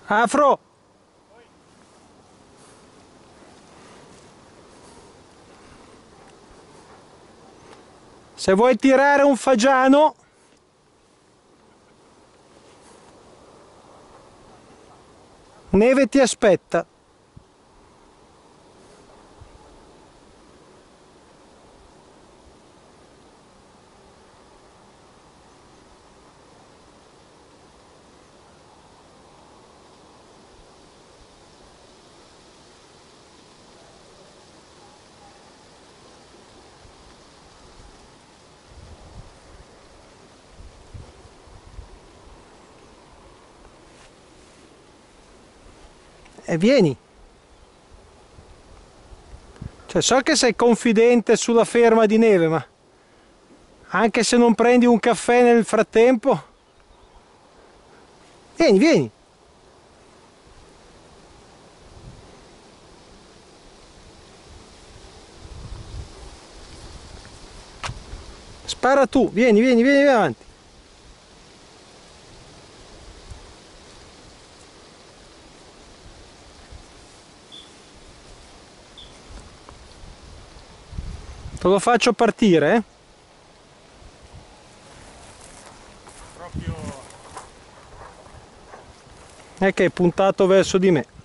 Afro! Se vuoi tirare un fagiano, Neve ti aspetta. E vieni. Cioè, so che sei confidente sulla ferma di Neve, ma anche se non prendi un caffè nel frattempo, vieni, vieni. Spara tu, vieni, vieni, vieni avanti. Te lo faccio partire, eh? Proprio... È che è puntato verso di me.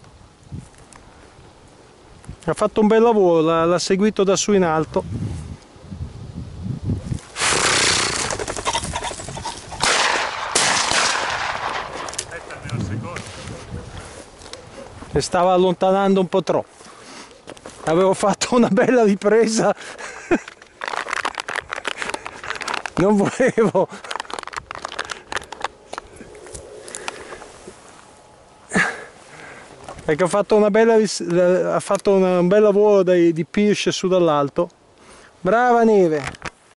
Ha fatto un bel lavoro, l'ha seguito da su in alto. Aspetta almeno un secondo. E stava allontanando un po' troppo. Avevo fatto una bella ripresa. Non volevo. Perché ha fatto una bella ha fatto un bel lavoro di Pirsch su dall'alto. Brava Neve.